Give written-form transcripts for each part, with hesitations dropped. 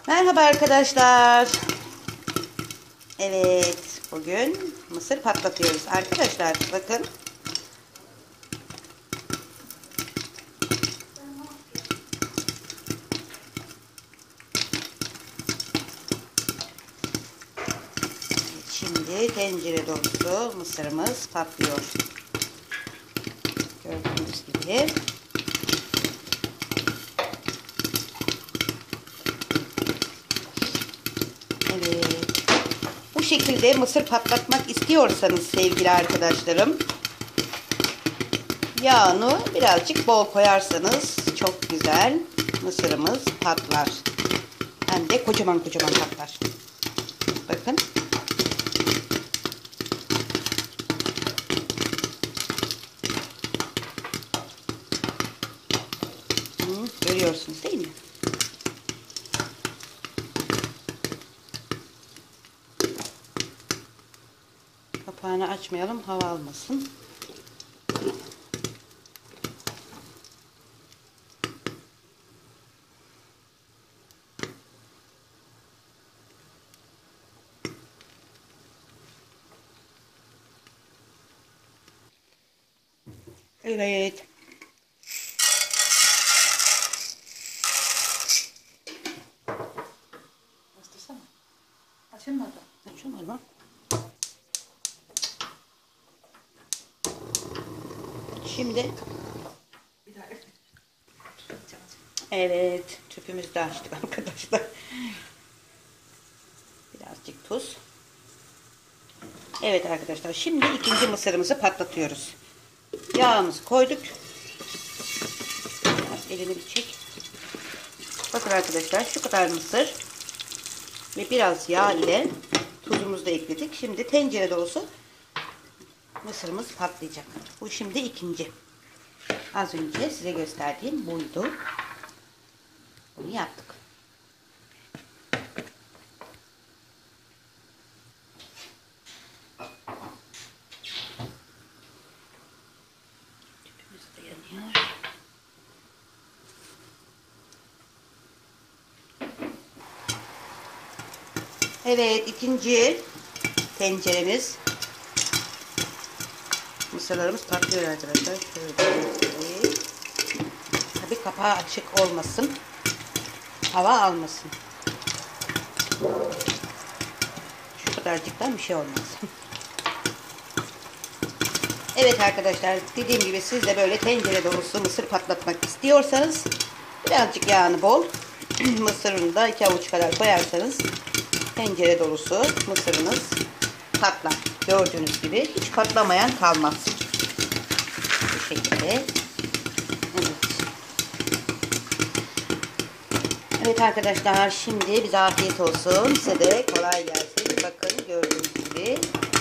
Merhaba arkadaşlar. Evet, bugün mısır patlatıyoruz arkadaşlar. Bakın. Şimdi tencere dolusu mısırımız patlıyor. Gördüğünüz gibi. Evet. Bu şekilde mısır patlatmak istiyorsanız sevgili arkadaşlarım, yağını birazcık bol koyarsanız çok güzel mısırımız patlar. Hem de kocaman kocaman patlar. Bakın. Görüyorsunuz değil mi? Kapağını açmayalım, hava almasın. Evet. Bastırsana. Açılmadı. Açılmadı mı? Şimdi Bir daha evet. evet, tüpümüzü de açtık arkadaşlar. Birazcık tuz. Evet arkadaşlar, şimdi ikinci mısırımızı patlatıyoruz. Yağımızı koyduk. Biraz elini bir çek. Bakın arkadaşlar, şu kadar mısır ve biraz yağ ile tuzumuzu da ekledik. Şimdi tencere dolusu mısırımız patlayacak. Bu şimdi ikinci. Az önce size gösterdiğim buydu. Bunu yaptık. Tüpümüz de yanıyor. Evet, ikinci tenceremiz. Mısırlarımız patlıyor arkadaşlar. Şöyle. Tabii kapağı açık olmasın. Hava almasın. Şu kadarcıktan bir şey olmaz. Evet arkadaşlar, dediğim gibi siz de böyle tencere dolusu mısır patlatmak istiyorsanız birazcık yağını bol, mısırını da 2 avuç kadar koyarsanız tencere dolusu mısırınız patlar. Gördüğünüz gibi hiç patlamayan kalmaz. Bu şekilde. Evet. Evet arkadaşlar, şimdi bize afiyet olsun. Size de kolay gelsin. Bakın gördüğünüz gibi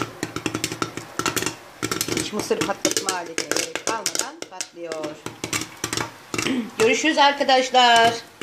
hiç mısır patlatma aletine gerek kalmadan patlıyor. Görüşürüz arkadaşlar.